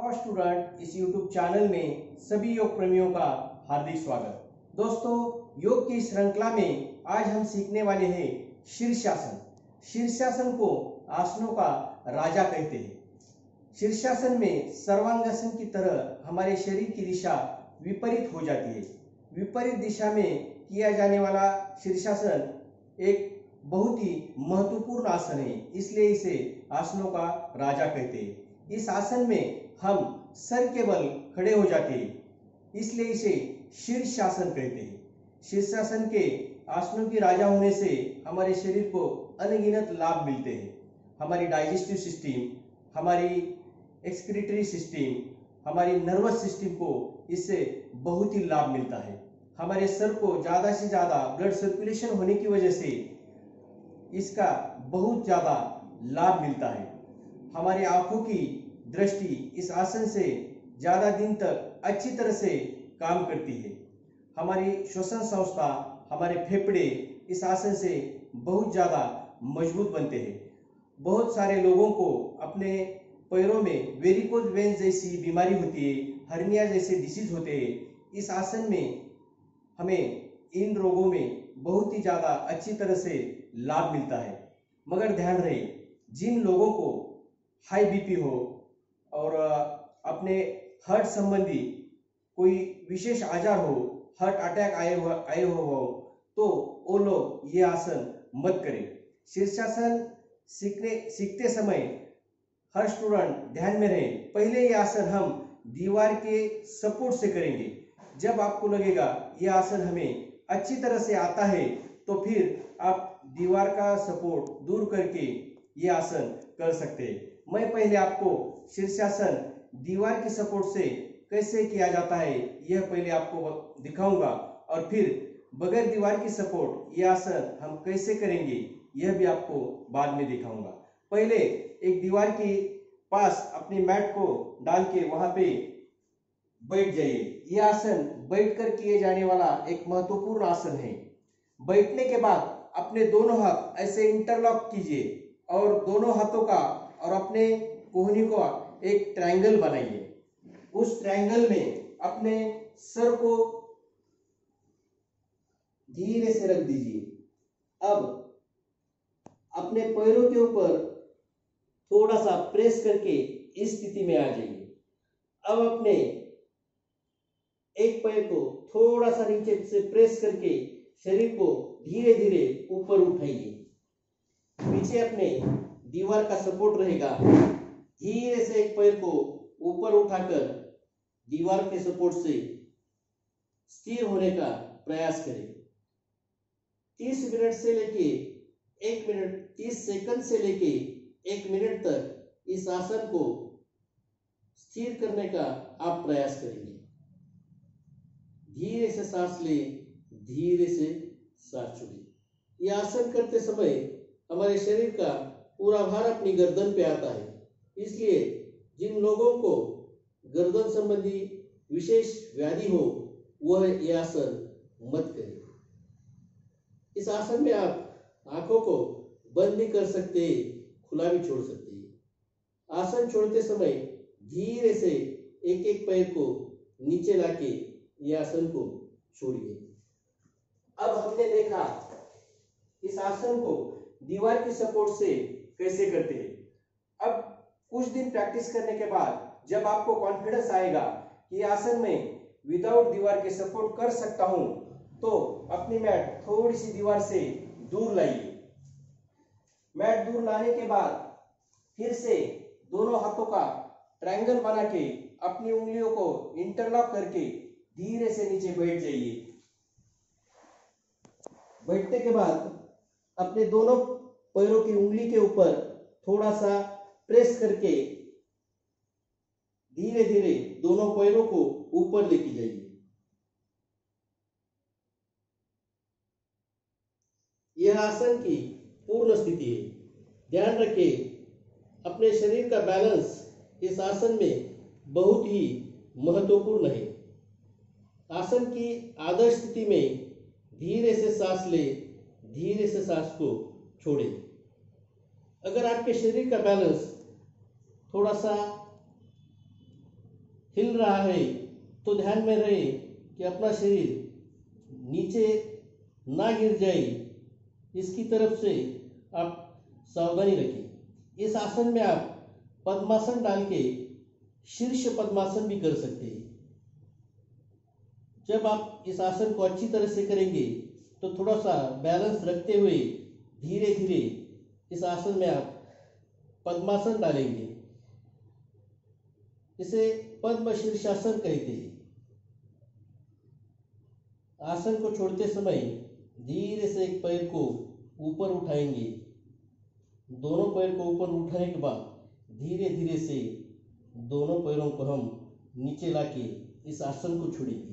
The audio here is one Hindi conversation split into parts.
नमस्कार स्टूडेंट, इस YouTube चैनल में सभी योग प्रेमियों का हार्दिक स्वागत। दोस्तों, योग की श्रृंखला में आज हम सीखने वाले हैं शीर्षासन। शीर्षासन को आसनों का राजा कहते हैं। शीर्षासन में सर्वांगासन की तरह हमारे शरीर की दिशा विपरीत हो जाती है। विपरीत दिशा में किया जाने वाला शीर्षासन एक बहुत ही महत्वपूर्ण आसन है, इसलिए इसे आसनों का राजा कहते हैं। इस आसन में हम सर के बल खड़े हो जाते हैं, इसलिए इसे शीर्षासन कहते हैं। शीर्षासन के आसनों की राजा होने से हमारे शरीर को अनगिनत लाभ मिलते हैं। हमारी डाइजेस्टिव सिस्टम, हमारी एक्सक्रीटरी सिस्टम, हमारी नर्वस सिस्टम को इससे बहुत ही लाभ मिलता है। हमारे सर को ज़्यादा से ज़्यादा ब्लड सर्कुलेशन होने की वजह से इसका बहुत ज़्यादा लाभ मिलता है। हमारी आंखों की दृष्टि इस आसन से ज़्यादा दिन तक अच्छी तरह से काम करती है। हमारी श्वसन संस्था, हमारे फेफड़े इस आसन से बहुत ज़्यादा मजबूत बनते हैं। बहुत सारे लोगों को अपने पैरों में वेरिकोज वेन्स जैसी बीमारी होती है, हर्निया जैसे डिसीज होते हैं। इस आसन में हमें इन रोगों में बहुत ही ज़्यादा अच्छी तरह से लाभ मिलता है। मगर ध्यान रहे, जिन लोगों को हाई बीपी हो और अपने हार्ट संबंधी कोई विशेष आजार हो, हार्ट अटैक आए हो तो वो लोग ये आसन मत करें। शीर्षासन सीखते समय हर स्टूडेंट ध्यान में रहे, पहले ये आसन हम दीवार के सपोर्ट से करेंगे। जब आपको लगेगा ये आसन हमें अच्छी तरह से आता है तो फिर आप दीवार का सपोर्ट दूर करके ये आसन कर सकते हैं। मैं पहले आपको शीर्षासन दीवार की सपोर्ट से कैसे किया जाता है यह पहले आपको दिखाऊंगा, और फिर बगैर दीवार की सपोर्ट यह आसन हम कैसे करेंगे यह भी आपको बाद में दिखाऊंगा। पहले एक दीवार के पास अपनी मैट को डाल के वहां पे बैठ जाइए। यह आसन बैठकर किए जाने वाला एक महत्वपूर्ण आसन है। बैठने के बाद अपने दोनों हाथ ऐसे इंटरलॉक कीजिए और दोनों हाथों का और अपने कोहनी को एक ट्रायंगल बनाइए। उस ट्रायंगल में अपने सर को धीरे से रख दीजिए। अब अपने पैरों के ऊपर थोड़ा सा प्रेस करके इस स्थिति में आ जाइए। अब अपने एक पैर को थोड़ा सा नीचे से प्रेस करके शरीर को धीरे धीरे ऊपर उठाइए। पीछे अपने दीवार का सपोर्ट रहेगा। धीरे से एक पैर को ऊपर उठाकर दीवार के सपोर्ट से स्थिर होने का प्रयास करें। 30 मिनट से लेके 1 मिनट 30 सेकंड से लेके 1 मिनट तक इस आसन को स्थिर करने का आप प्रयास करेंगे। धीरे से सांस लें, धीरे से सांस छोड़िए। यह आसन करते समय हमारे शरीर का पूरा भार अपनी गर्दन पे आता है, इसलिए जिन लोगों को गर्दन संबंधी विशेष व्याधि हो वह यह आसन मत करें। इस आसन में आप आंखों को बंद भी कर सकते हैं, खुला भी छोड़ सकते हैं। आसन छोड़ते समय धीरे से एक एक पैर को नीचे लाके यह आसन को छोड़िए। अब हमने देखा इस आसन को दीवार की सपोर्ट से कैसे करते हैं। अब कुछ दिन प्रैक्टिस करने के बाद जब आपको कॉन्फिडेंस आएगा कि आसन में विदाउट दीवार के सपोर्ट कर सकता हूं, तो अपनी मैट थोड़ी सी दीवार से दूर लाइए। मैट दूर लाने के बाद फिर से दोनों हाथों का ट्रायंगल बना के अपनी उंगलियों को इंटरलॉक करके धीरे से नीचे बैठ जाइए। बैठने के बाद अपने दोनों पैरों की उंगली के ऊपर थोड़ा सा प्रेस करके धीरे धीरे दोनों पैरों को ऊपर लेके जाइए। यह आसन की पूर्ण स्थिति है। ध्यान रखें, अपने शरीर का बैलेंस इस आसन में बहुत ही महत्वपूर्ण है। आसन की आदर्श स्थिति में धीरे से सांस ले, धीरे से सांस को छोड़े। अगर आपके शरीर का बैलेंस थोड़ा सा हिल रहा है तो ध्यान में रहे कि अपना शरीर नीचे ना गिर जाए, इसकी तरफ से आप सावधानी रखें। इस आसन में आप पद्मासन डाल के शीर्ष पद्मासन भी कर सकते हैं। जब आप इस आसन को अच्छी तरह से करेंगे तो थोड़ा सा बैलेंस रखते हुए धीरे धीरे इस आसन में आप पद्मासन डालेंगे। इसे पद्म शीर्षासन कहते हैं। आसन को छोड़ते समय धीरे से एक पैर को ऊपर उठाएंगे। दोनों पैर को ऊपर उठाने के बाद धीरे धीरे से दोनों पैरों को हम नीचे लाके इस आसन को छोड़ेंगे।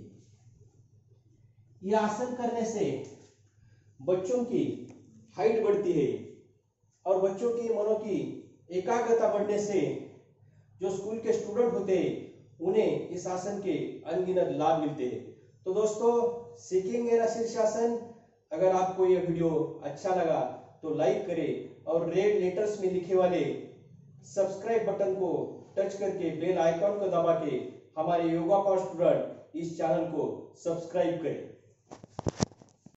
यह आसन करने से बच्चों की हाइट बढ़ती है और बच्चों की मनों की एकाग्रता बढ़ने से जो स्कूल के स्टूडेंट होते हैं उन्हें इस आसन के अनगिनत लाभ मिलते हैं। तो दोस्तों, सीखेंगे ना शीर्षासन। अगर आपको यह वीडियो अच्छा लगा तो लाइक करें और रेड लेटर्स में लिखे वाले सब्सक्राइब बटन को टच करके बेल आइकॉन को दबा के हमारे योगा फॉर स्टूडेंट इस चैनल को सब्सक्राइब करें।